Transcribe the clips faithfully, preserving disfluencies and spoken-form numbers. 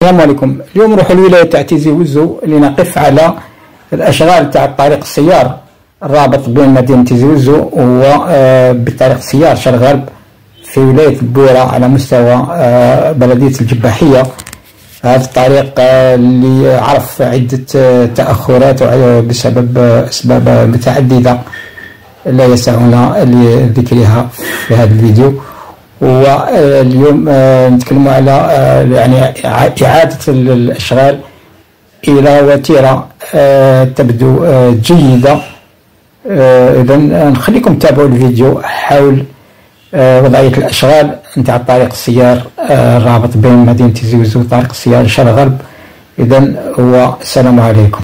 السلام عليكم. اليوم نروح الولاية تاع تيزي وزو لنقف على الأشغال تاع الطريق السيار الرابط بين مدينة تيزي وزو وبطريق السيار شرق غرب في ولاية البويرة على مستوى بلدية الجباحية. هذا الطريق اللي عرف عدة تأخرات بسبب أسباب متعددة لا يسعنا لذكرها في هذا الفيديو. واليوم نتكلموا على يعني إعادة الأشغال إلى وتيرة تبدو جيدة. إذا نخليكم تتابعوا الفيديو حول وضعية الأشغال نتاع الطريق السيار الرابط بين مدينة تيزي وزو وطريق السيار شرق غرب. إذا هو السلام عليكم.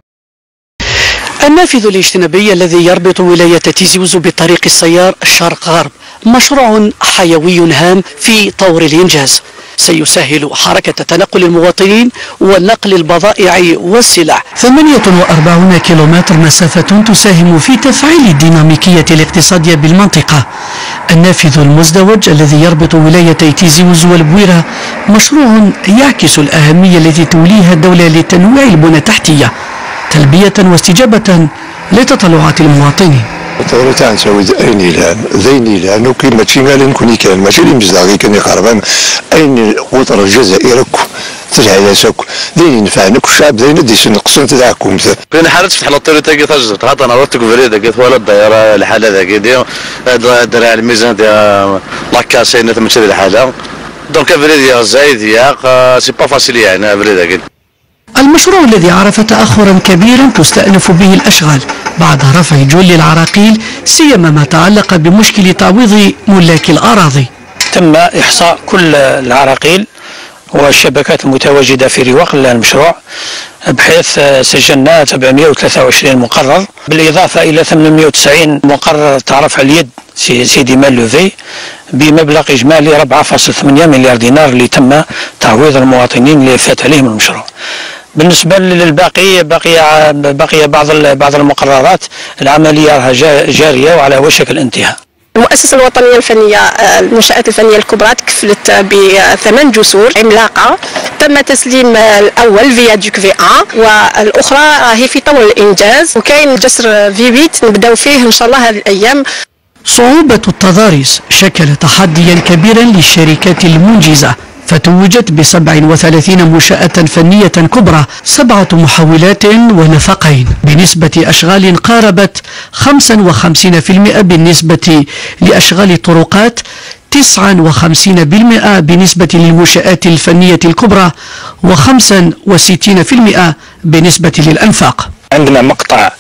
النافذ الاجتنابي الذي يربط ولاية تيزي وزو بطريق السيار الشرق غرب مشروع حيوي هام في طور الإنجاز، سيسهل حركة تنقل المواطنين ونقل البضائع والسلع. ثمانية وأربعين كيلومتر مسافة تساهم في تفعيل الديناميكية الاقتصادية بالمنطقة. النافذ المزدوج الذي يربط ولايتي تيزي وزو والبويرة مشروع يعكس الأهمية التي توليها الدولة لتنويع البنى التحتية تلبية واستجابة لتطلعات المواطنين. الثورة تاع نساوي أين الآن ذين الآن وكيما تشينا لنكوني كان ماشي اللي مزداغي كان يقربان أين وطن الجزائر تجعل ساك ذين نفعنك الشعب ذين ديش نقصن تاعكم كاين حالات فتح لطيرة تاكي تجر تحط أنا رتك فريدة قلت ولا الدائرة الحالة ذاك دي درع الميزان ديال لاكاسين تمشي الحالة دونك فريدة زايد ياق سي با فاسيل يعني فريدة قلت. المشروع الذي عرف تأخرا كبيرا تستأنف به الأشغال بعد رفع جل العراقيل سيما ما تعلق بمشكل تعويض ملاك الأراضي. تم إحصاء كل العراقيل والشبكات المتواجدة في رواق المشروع بحيث سجلنا سبعمئة وثلاثة وعشرين مقرر بالإضافة إلى ثمانمئة وتسعين مقرر تعرف على اليد سيدي مان لوفي بمبلغ إجمالي أربعة فاصلة ثمانية مليار دينار اللي تم تعويض المواطنين اللي فات عليهم المشروع. بالنسبة للباقي بقي بقي بعض بعض المقررات العملية جارية وعلى وشك الانتهاء. المؤسسة الوطنية الفنية المنشآت الفنية الكبرى تكفلت بثمان جسور عملاقة تم تسليم الأول فياديك في واحد والأخرى راهي في طور الإنجاز وكاين جسر في ثمانية نبداو فيه إن شاء الله هذه الأيام. صعوبة التضاريس شكل تحديا كبيرا للشركات المنجزة فتوجت بسبع وثلاثين منشأة فنية كبرى سبعة محولات ونفقين بنسبة أشغال قاربت خمسة وخمسين بالمئة بالنسبة لأشغال الطرقات تسعة وخمسين بالمئة بالنسبة للمنشآت الفنية الكبرى وخمسة وستين بالمئة بالنسبة للأنفاق. عندنا مقطع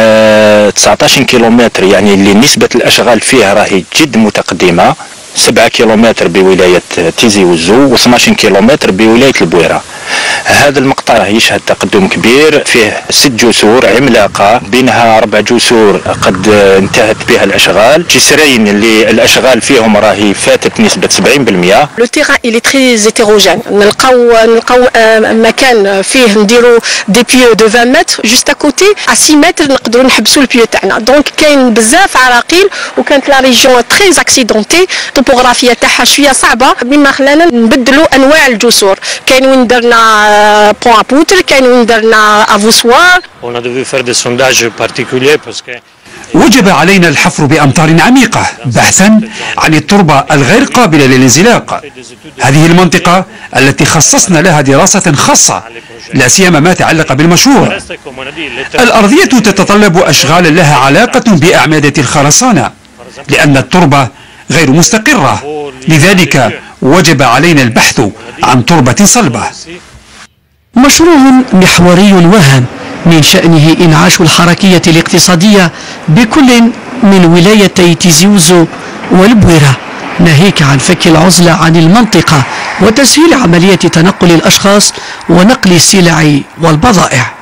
آه تسعة عشر كيلومتر يعني اللي نسبة الأشغال فيها راهي جد متقدمة، سبعة كيلومتر بولاية تيزي وزو واثني عشر كيلومتر بولاية البويرة. هذا المقطع يشهد تقدم كبير، فيه ست جسور عملاقة بينها أربع جسور قد انتهت بها الأشغال، جسرين اللي الأشغال فيهم راهي فاتت نسبة سبعين بالمئة. لو تيغان إلي تري زيتيروجين، نلقاو نلقاو مكان فيه نديرو دي بيو دو عشرين متر جوست كوتي ا ستة متر نقدروا نحبسوا البيو تاعنا. دونك كاين بزاف عراقيل وكانت لا ريجيون تري اكسيدونتي، الطوبوغرافيا تاعها شويه صعبه مما خلانا نبدلوا انواع الجسور. كاين وين درنا بون ا بوتر، كاين وين درنا افوسوار. وجب علينا الحفر بأمطار عميقة بحثا عن التربة الغير قابلة للانزلاق. هذه المنطقة التي خصصنا لها دراسة خاصة لا سيما ما تعلق بالمشروع. الأرضية تتطلب أشغالا لها علاقة بأعمدة الخرسانة لأن التربة غير مستقرة، لذلك وجب علينا البحث عن تربة صلبة. مشروع محوري وهام من شأنه إنعاش الحركية الاقتصادية بكل من ولايتي تيزي وزو والبويرة، ناهيك عن فك العزلة عن المنطقة وتسهيل عملية تنقل الأشخاص ونقل السلع والبضائع.